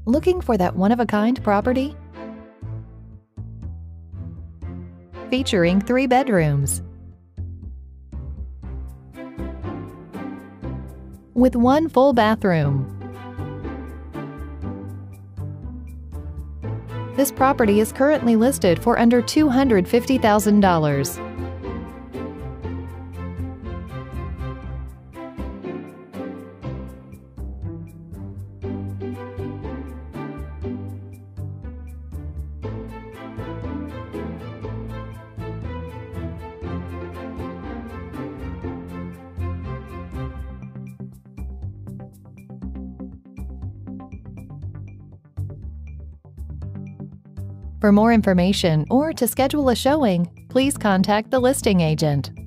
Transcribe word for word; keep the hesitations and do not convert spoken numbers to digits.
Looking for that one-of-a-kind property? Featuring three bedrooms with one full bathroom. This property is currently listed for under two hundred fifty thousand dollars. For more information or to schedule a showing, please contact the listing agent.